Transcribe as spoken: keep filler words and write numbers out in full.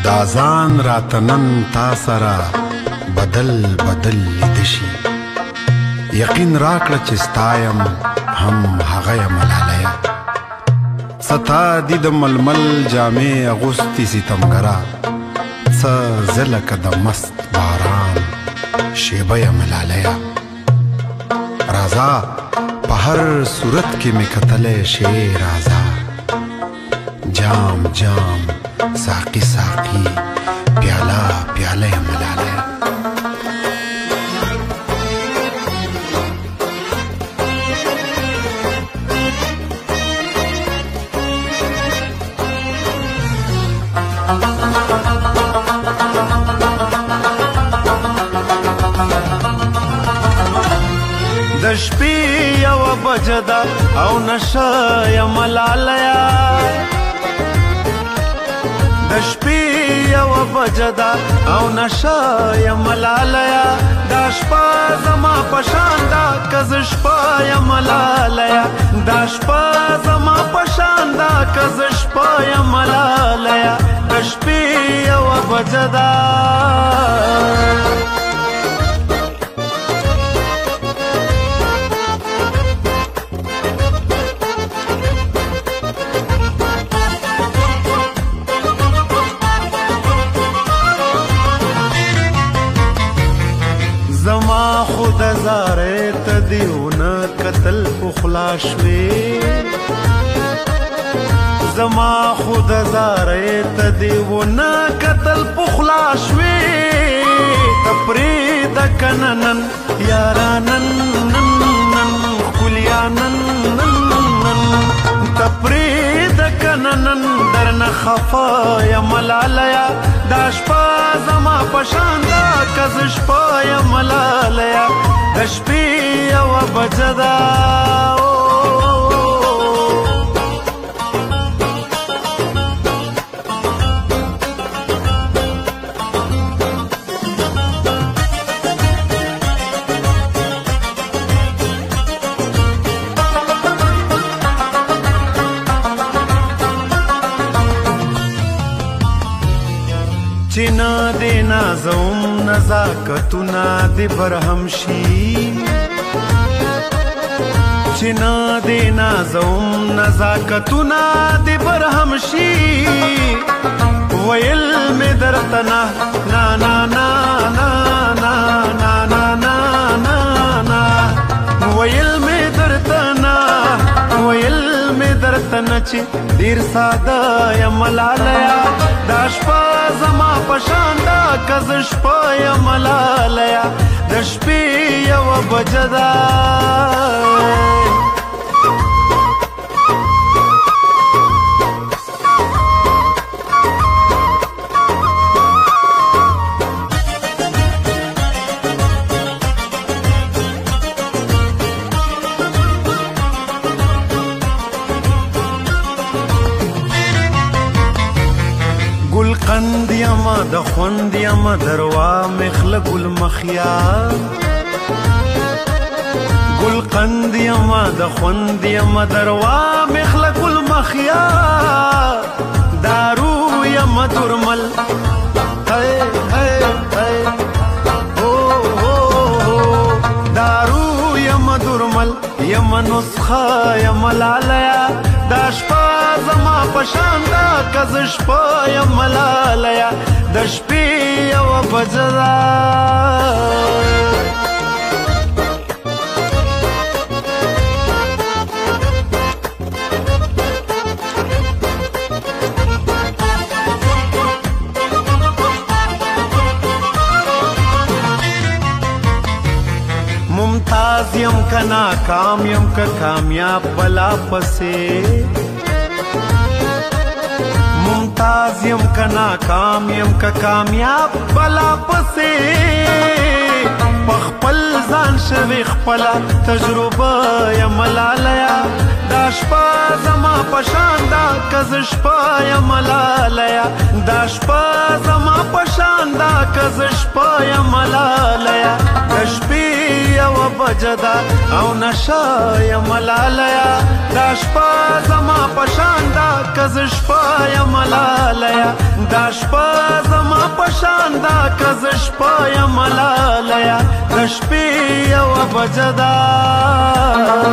دا ځان راته نن تا سره بدل بدل لیده شي یقین راکړه چې ستایم هم هغه یم لالیه ستا دي د ململ جامې اغوستي ستمګره څه زه لکه د مست باران شیبه یم لالیه راځه په هر صورت کې مې کتلی شې راځه جام جام ساقی ساقی پیاله پیاله یم لالیه د شپې یوه بجه ده او نشه یم لالیه د شپې یوه بجه ده او نشه یم لالیه دا شپه زما په شان ده که زه شپه یم لالیه دا شپه زما په شان ده که زه شپه یم لالیه د شپې یوه بجه ده زما خود زاره ته دیونه کتل پخلا شوې زما خود زاره ته دیونه کتل پخلا شوې ته پرېږده کنه نن یاره نن نن نن ښکلیا نن نن نن ته پرېږده کنه نن درنه خفه یم لالیه دا شپه زما په شان ده که زه شپه یم لالیه د شپې یوه بجه ده چې نه دې نازوم نزاکتونه دې برهم شي چې نه دې نازوم نزاکتونه دې برهم شي ویل مې درته نه نه نه نه نه نه نه نه نه نه نه ویل مې درته نه ویل مې درته نه چې ډېر ساده یم لالیه دا شپه زما په شان ده که زه شپه یم لالیه د شپې یوه بجه ده گل قند یما د خوند یما دروا مخله گل مخیا گل قند یما د خوند یما دروا مخله گل مخیا دارو یما درمل هی هی هی هو هو دارو یما درمل یما نسخه یما لالیه دا شپه زما په شان ده که زه شپه یم لالیه د شپې یوه بجه ده ممتاز یم که ناکام یم که کامیاب بلا پسې ممتاز یم که ناکام یم که کامیاب بلا پسې په خپل ځان شوې خپله تجربه یم لالیه دا شپه زما په شان ده که زه شپه یم لالیه دا شپه زما په شان ده که زه شپه یم لالیه د شپې یوه بجه ده او نشه یم لالیه دا شپه زما په شان ده که زه شپه یم لالیه دا شپه ګران دا که زه شپه یم ملالیا د شپې یوه بجه ده